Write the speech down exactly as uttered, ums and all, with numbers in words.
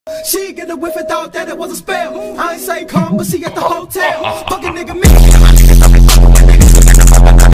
She get a whiff and thought that it was a spell. I ain't say come, but she at the hotel. Fucking nigga me.